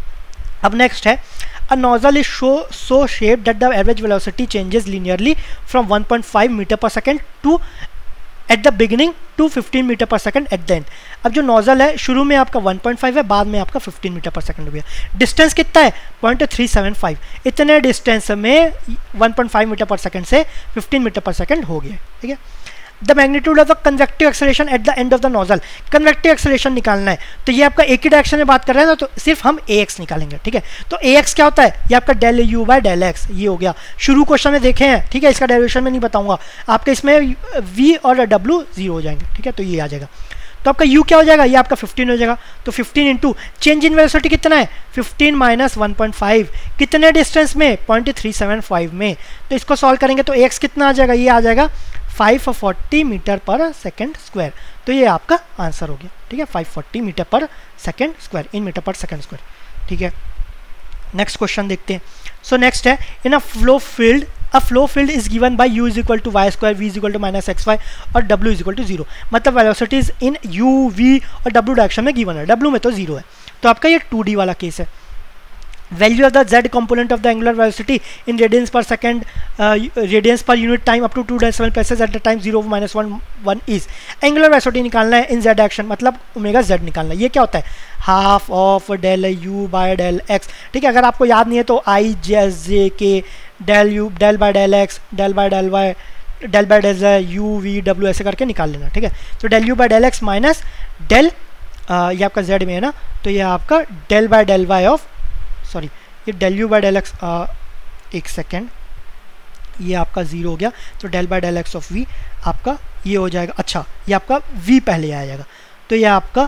A: अब नेक्स्ट है, a nozzle is so so shaped that the average velocity changes linearly from one point five meter per second to at the beginning to fifteen meter per second at the end। अब जो nozzle है शुरू में आपका one point five है, बाद में आपका fifteen मीटर पर सेकंड हो गया। डिस्टेंस कितना है पॉइंट थ्री सेवन फाइव, इतने डिस्टेंस में one point five metre per second से fifteen मीटर पर सेकंड हो गया, ठीक है। The magnitude of the convective acceleration at the end of the nozzle, convective acceleration निकालना है, तो ये आपका एक ही डायरेक्शन में बात कर रहे हैं ना, तो सिर्फ हम ए एक्स निकालेंगे, ठीक है। तो ए एक्स क्या होता है, ये आपका del you by del x, ये हो गया, शुरू क्वेश्चन में देखे हैं, ठीक है, इसका डेरिवेशन में नहीं बताऊंगा आपके, इसमें वी और डब्ल्यू जीरो हो जाएंगे, ठीक है, तो ये आ जाएगा। तो आपका u क्या हो जाएगा, ये आपका fifteen हो जाएगा, तो fifteen into change in velocity कितना है fifteen minus one point five, कितने डिस्टेंस में पॉइंट थ्री सेवन फाइव में, तो इसको सॉल्व करेंगे तो x कितना आ जाएगा, ये आ जाएगा five forty metre per second square, तो ये आपका आंसर हो गया, ठीक है, five forty metre per second square in metre per second square, ठीक है। नेक्स्ट क्वेश्चन देखते हैं। सो नेक्स्ट है, in a flow field a flow field is given by u is equal to Y square, v is equal to minus X Y और w is equal to zero, मतलब velocities इन u v और w direction में given है, w में तो zero है, तो आपका ये टू डी वाला केस है। Value of the z component of the angular velocity in radians per second uh, radians per unit time up to two decimal places at the time zero minus one one is angular velocity निकालना है in z direction, मतलब omega z निकालना है। ये क्या होता है, half of del u by del x, ठीक है। अगर आपको याद नहीं है तो i j j k del u del by del x del by del y del by del u v w ऐसे करके निकाल लेना, ठीक है। तो del u by del x minus del ये आपका z में है ना, तो ये आपका del by del y of sorry ये del you by del X, एक सेकेंड, ये आपका जीरो हो गया, तो del by del x of V आपका ये हो जाएगा, अच्छा ये आपका v पहले आ जाएगा, तो ये आपका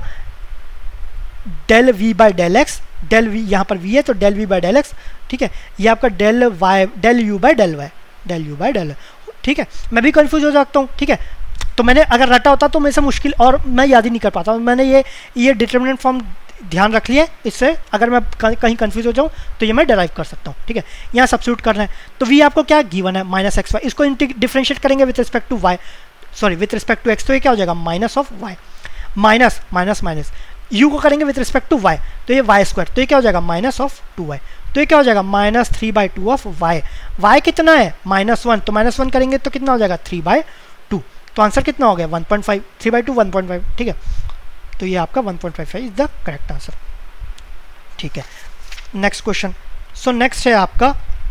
A: del v by del x, del v यहाँ पर v है तो del v by del x, ठीक है, ये आपका del y del u by del y del u by del, ठीक है। मैं भी कंफ्यूज हो जाता हूँ, ठीक है, तो मैंने अगर रटा होता तो मेरे से मुश्किल और मैं याद ही नहीं कर पाता, मैंने ये ये डिटर्मिनेंट फॉर्म ध्यान रख लिया, इससे अगर मैं कहीं कंफ्यूज हो जाऊँ तो ये मैं डेराइव कर सकता हूँ, ठीक है। यहाँ सब्स्टिट्यूट करना है, तो v आपको क्या गिवन है माइनस एक्स वाई, इसको डिफरेंशिएट करेंगे with respect to Y, sorry with respect to X, तो ये क्या हो जाएगा minus of Y, minus minus minus u को करेंगे विथ रिस्पेक्ट टू वाई, तो ये वाई स्क्वायर, तो ये क्या हो जाएगा माइनस ऑफ टू वाई, तो ये क्या हो जाएगा minus three by two of Y, Y कितना है माइनस वन, तो माइनस वन करेंगे तो कितना हो जाएगा थ्री बाई टू, तो आंसर कितना हो गया one point five, three by two one point five, ठीक है। तो ये आपका one point five five is the correct answer, ठीक है। Next question. सो नेक्स्ट है आपका,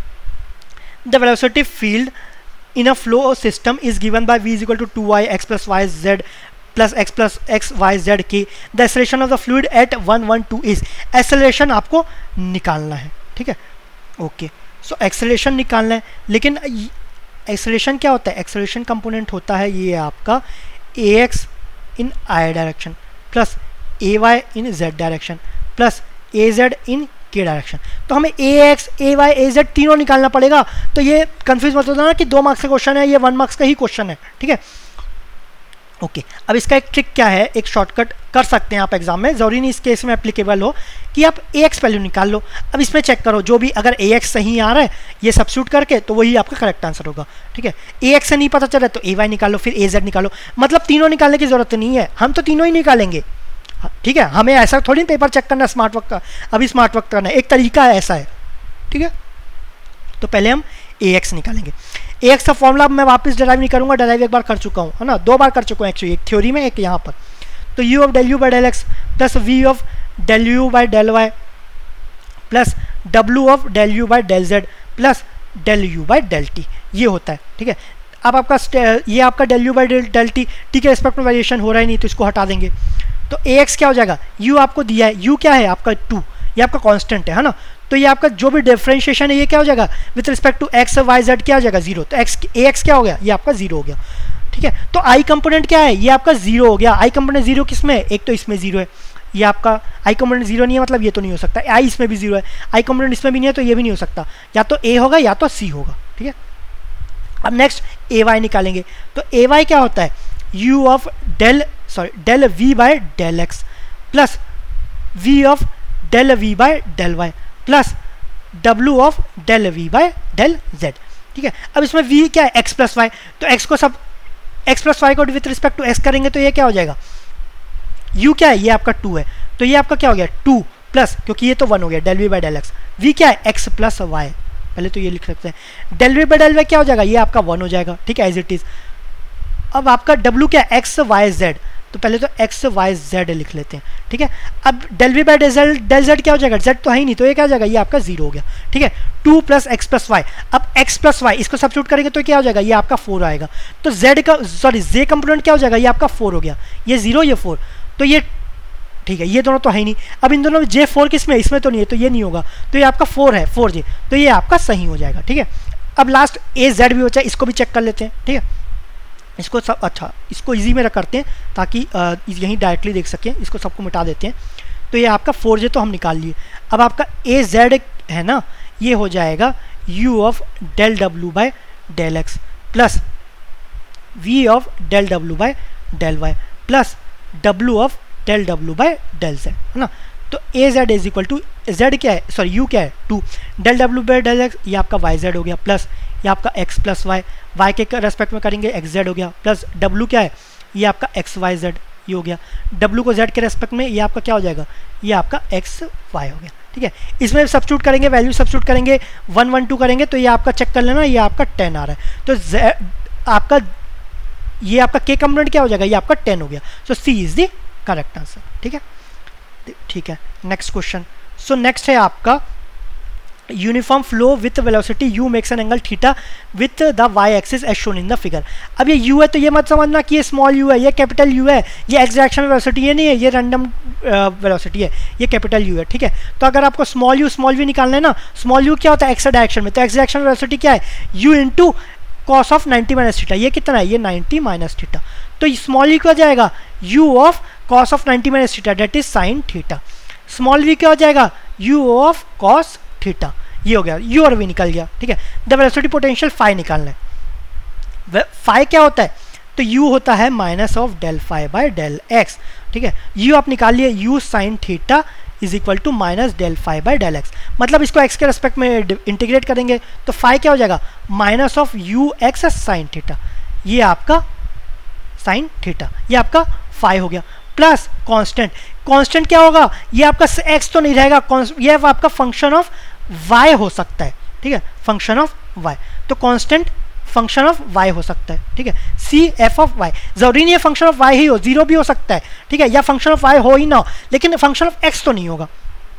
A: the velocity field in a flow system is given bye v is equal to two Y X plus Y Z plus X plus X Y Z की the acceleration of the fluid at one one two is, acceleration आपको निकालना है, ठीक है, okay. So acceleration निकालना है, लेकिन acceleration क्या होता है, एक्सेलरेशन कंपोनेंट होता है ये आपका A X in I direction plus A Y in Z direction plus A Z in K direction, तो हमें A X A Y A Z तीनों निकालना पड़ेगा, तो ये कंफ्यूज मत होना कि दो मार्क्स का क्वेश्चन है, ये वन मार्क्स का ही क्वेश्चन है, ठीक है। Okay okay. अब इसका एक ट्रिक क्या है, एक शॉर्टकट कर सकते हैं आप एग्जाम में, जरूरी नहीं इस केस में एप्लीकेबल हो, कि आप ए एक्स वैल्यू निकाल लो। अब इसमें चेक करो जो भी, अगर ए एक्स सही आ रहा है ये सब्स्टिट्यूट करके तो वही आपका करेक्ट आंसर होगा, ठीक है। ए एक्स से नहीं पता चला तो ए वाई निकालो, फिर ए जेड निकालो, मतलब तीनों निकालने की जरूरत नहीं है, हम तो तीनों ही निकालेंगे, ठीक है। हमें ऐसा थोड़ी पेपर चेक करना स्मार्ट वर्क का, अभी स्मार्ट वर्क करना एक तरीका है ऐसा है, ठीक है। तो पहले हम ए एक्स निकालेंगे। ए एक्स का फॉर्मूला मैं वापस डराइव नहीं करूंगा, डराइव एक बार कर चुका हूँ, है ना, दो बार कर चुका हूँ एक्चुअली, एक थ्योरी में एक यहाँ पर। तो U of del U by del x plus V of del U by del Y plus W of del U by del Z plus del U by del T, ये होता है, ठीक है। अब आपका ये आपका del U by del del T, T के रिस्पेक्ट में वेरिएशन हो रहा है नहीं, तो इसको हटा देंगे। तो ए एक्स क्या हो जाएगा, यू आपको दिया है, यू क्या है आपका टू, ये आपका कांस्टेंट है, है ना। तो ये आपका जो भी डिफरेंशिएशन है ये क्या हो जाएगा with respect to x Y Z, क्या हो जाएगा जीरो। तो एक्स ए एक्स क्या हो गया, ये आपका जीरो हो गया, ठीक है। तो आई कंपोनेंट क्या है, ये आपका जीरो हो गया। आई कंपोनेंट जीरो किस में, एक तो इसमें जीरो है, ये आपका आई कंपोनेंट जीरो नहीं है, मतलब ये तो नहीं हो सकता, आई इसमें भी जीरो है, आई कंपोनेंट इसमें भी नहीं है तो ये भी नहीं हो सकता, या तो ए होगा या तो सी होगा, ठीक है। अब नेक्स्ट ए वाई निकालेंगे। तो ए वाई क्या होता है, U of del sorry del we by del x plus V of del we by del Y plus W of del we by del Z, ठीक है। अब इसमें v क्या है, x प्लस वाई, तो x को सब x प्लस वाई को विथ रिस्पेक्ट टू x करेंगे तो ये क्या हो जाएगा, u क्या है, ये आपका टू है, तो ये आपका क्या हो गया टू प्लस, क्योंकि ये तो वन हो गया del we by del X, v क्या है x प्लस वाई, पहले तो ये लिख सकते हैं, del we by del Y क्या हो जाएगा, ये आपका वन हो जाएगा, ठीक है, एज इट इज। अब आपका w क्या है, x वाई जेड, तो पहले तो एक्स वाई जेड लिख लेते हैं, ठीक है। अब del V by del del Z क्या हो जाएगा, जेड तो है ही नहीं, तो ये क्या हो जाएगा, ये आपका जीरो हो गया, ठीक है। Two plus X plus Y, अब एक्स प्लस वाई इसको सब्स्टिट्यूट करेंगे तो क्या हो जाएगा, ये आपका फोर आएगा। तो जेड का सॉरी जे कंपोनेंट क्या हो जाएगा, ये आपका फोर हो गया, ये जीरो ये फोर, तो ये ठीक है, ये दोनों तो है ही नहीं। अब इन दोनों में जे फोर किस में, इसमें तो नहीं है, तो ये नहीं होगा, तो ये आपका फोर है, फोर जे, तो ये आपका सही हो जाएगा, ठीक है। अब लास्ट ए जेड भी बचा है, इसको भी चेक कर लेते हैं, ठीक है। इसको सब अच्छा इसको इजी में करते हैं ताकि यहीं डायरेक्टली देख सकें, इसको सबको मिटा देते हैं। तो ये आपका फोर जे तो हम निकाल लिए। अब आपका ए जेड है ना, ये हो जाएगा U of del W by del x plus V of del W by del Y plus W of del W by del Z, है ना। तो a Z is equal to Z क्या है, सॉरी यू क्या है two, del W by del x ये आपका Y Z हो गया, प्लस ये आपका एक्स प्लस वाई, वाई के रेस्पेक्ट में करेंगे एक्स जेड हो गया, प्लस डब्ल्यू क्या है, ये आपका एक्स वाई जेड ये हो गया, डब्ल्यू को जेड के रेस्पेक्ट में ये आपका क्या हो जाएगा, ये आपका एक्स वाई हो गया, ठीक है। इसमें सब्स्टिट्यूट करेंगे, वैल्यू सब्स्टिट्यूट करेंगे, वन वन टू करेंगे तो ये आपका चेक कर लेना, ये आपका टेन आ रहा है, तो आपका ये आपका के कंपोनेंट क्या हो जाएगा, ये आपका टेन हो गया। So C is the correct answer, ठीक है, ठीक है। नेक्स्ट क्वेश्चन, सो नेक्स्ट है आपका uniform flow with velocity u makes an angle theta with the y axis as shown in the figure. अब ये u है तो ये मत समझना कि ये स्मॉल u है, ये कैपिटल U है, ये एक्स डायरेक्शन में वेलोसिटी ये नहीं है, ये रैंडम वेलोसिटी है, ये कैपिटल U है, ठीक है। तो अगर आपको स्मॉल u स्मॉल v निकालना है ना, स्मॉल u क्या होता है एक्स डायरेक्शन में, तो एक्स डायरेक्शन में वेलोसिटी क्या है u into cos of ninety minus theta, ये कितना है, ये नाइन्टी माइनस थीटा, तो स्मॉल u क्या हो जाएगा u of cos of ninety minus theta that is sine theta, small v क्या हो जाएगा u ऑफ कॉस थीटा, ये हो गया, u और v निकल गया, ठीक है। द वेलोसिटी पोटेंशियल फाई निकालना है, फाई क्या होता है, तो u होता है minus of del phi by del x, ठीक है। u आप निकाल लिए, u sine theta is equal to minus del phi by del x, मतलब इसको x के रेस्पेक्ट में इंटीग्रेट करेंगे तो फाई क्या हो जाएगा minus of u x sine theta, ये आपका साइन थीटा, ये आपका फाई हो गया, प्लस कांस्टेंट, कांस्टेंट क्या होगा, ये आपका x तो नहीं रहेगा, ये आपका फंक्शन ऑफ y हो सकता है, ठीक है, फंक्शन ऑफ y, तो कांस्टेंट फंक्शन ऑफ y हो सकता है, ठीक है। सी एफ ऑफ y, जरूरी नहीं है फंक्शन ऑफ y ही हो, जीरो भी हो सकता है, ठीक है, या फंक्शन ऑफ y हो ही ना हो, लेकिन फंक्शन ऑफ x तो नहीं होगा,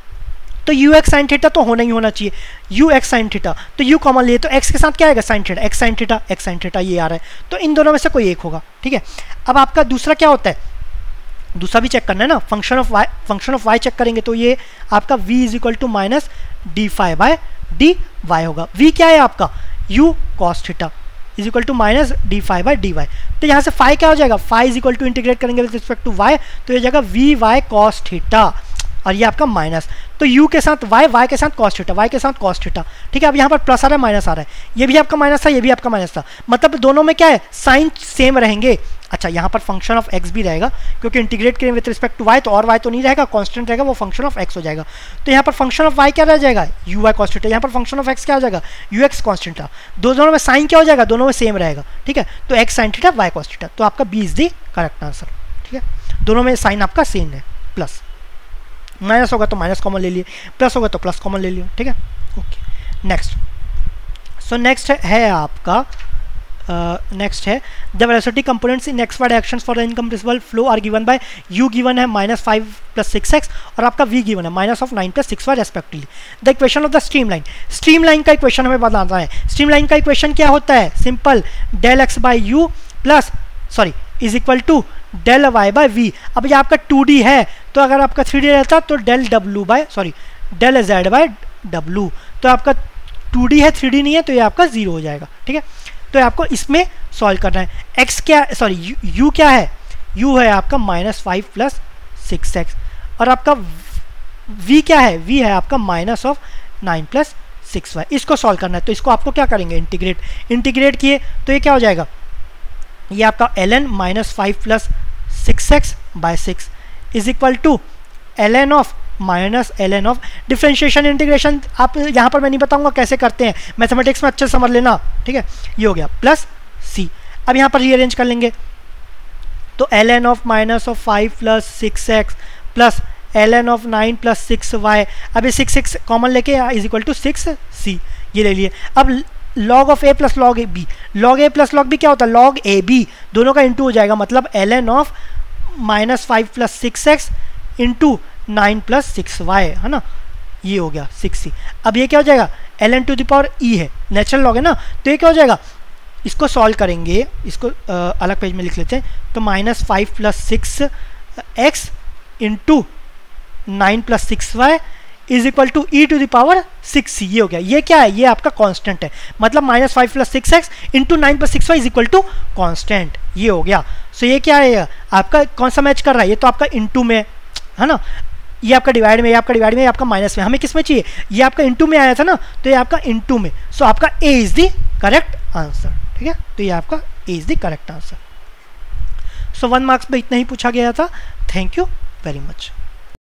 A: तो यू एक्स साइन थीटा तो होना ही होना चाहिए, यू एक्स साइन थीटा, तो यू कॉमन लिए तो x के साथ क्या आएगा sine theta, x sine theta, x sine theta ये आ रहा है, तो इन दोनों में से कोई एक होगा, ठीक है। अब आपका दूसरा क्या होता है, दूसरा भी चेक करना है ना, function of y, function of y check करेंगे तो ये आपका v is equal to minus d phi by d y होगा, v क्या है आपका u cos theta is equal to minus d phi by d y, तो यहाँ से फाई क्या हो जाएगा, phi is equal to integrate करेंगे विद रिस्पेक्ट टू y, तो ये जाएगा वी वाई कॉस थीटा और ये आपका माइनस, तो u के साथ y, y के साथ cos थीटा, y के साथ cos थीटा, ठीक है। अब यहाँ पर प्लस आ रहा है, माइनस आ रहा है, ये भी आपका माइनस था, ये भी आपका माइनस था, मतलब दोनों में क्या है, साइन सेम रहेंगे। अच्छा, यहाँ पर फंक्शन ऑफ x भी रहेगा, क्योंकि इंटीग्रेट करें विद रिस्पेक्ट टू y, तो और y तो नहीं रहेगा, कांस्टेंट रहेगा, वो फंक्शन ऑफ x हो जाएगा। तो यहाँ पर फंक्शन ऑफ y क्या रह जाएगा, u y cos थीटा, यहाँ पर फंक्शन ऑफ x क्या हो जाएगा, u x cos थीटा। दोनों में साइन क्या हो जाएगा, दोनों में सेम रहेगा, ठीक है। तो x sin theta, y cos theta, तो आपका B is the correct answer, ठीक है। दोनों में साइन आपका सेम है, प्लस माइनस होगा तो माइनस कॉमन ले लिए, प्लस होगा तो प्लस कॉमन ले लियो, ठीक है। Okay, next. सो नेक्स्ट है आपका नेक्स्ट uh, है the velocity components in x y directions for the incompressible flow are given by u given है minus five plus six x और आपका v गिवन है minus of nine plus six y respectively. The equation of the stream line, stream line का equation हमें बताना है। Stream line का equation क्या होता है, simple, del x by u plus sorry is equal to del y by v. अब ये आपका टू डी है, तो अगर आपका थ्री डी रहता तो del W by sorry del Z by W, तो आपका टू डी है, थ्री डी नहीं है, तो ये आपका जीरो हो जाएगा, ठीक है। तो आपको इसमें सॉल्व करना है। x क्या, सॉरी u क्या है, u है आपका minus five plus six x और आपका v क्या है, v है आपका minus of nine plus six y. इसको सॉल्व करना है, तो इसको आपको क्या करेंगे, इंटीग्रेट इंटीग्रेट किए तो ये क्या हो जाएगा, ये आपका l n minus five plus six x by six is equal to l n of minus l n of differentiation integration. आप यहाँ पर मैं नहीं बताऊंगा कैसे करते हैं, मैथमेटिक्स में अच्छे से समझ लेना, ठीक है। ये हो गया प्लस सी। अब यहाँ पर रीअरेंज कर लेंगे तो l n of minus of five plus six x plus l n of nine plus six y. अब ये सिक्स सिक्स कॉमन लेके is equal to six c, ये ले लिए। अब log of a plus log a b, log a plus log b क्या होता है, लॉग ए बी, दोनों का इंटू हो जाएगा, मतलब l n of minus five plus six x into nine plus six y, है ना, ये हो गया सिक्स सी। अब ये क्या हो जाएगा, l n to the power e है, नेचुरल लॉग है ना, तो ये क्या हो जाएगा, इसको सॉल्व करेंगे, इसको आ, अलग पेज में लिख लेते हैं। तो minus five plus six x into nine plus six y is equal to e to the power six c, ये हो गया। ये क्या है, ये आपका कांस्टेंट है, मतलब minus five plus six x into nine plus six y is equal to constant, ये हो गया। सो so ये क्या है, आपका कौन सा मैच कर रहा है, ये तो आपका इंटू में है ना, ये आपका डिवाइड में, ये आपका डिवाइड में, ये आपका माइनस में, हमें किस में चाहिए, ये आपका इनटू में आया था ना, तो ये आपका इनटू में। सो so आपका A is the correct answer, ठीक है। तो ये आपका A is the correct answer. So one marks में इतना ही पूछा गया था। Thank you very much.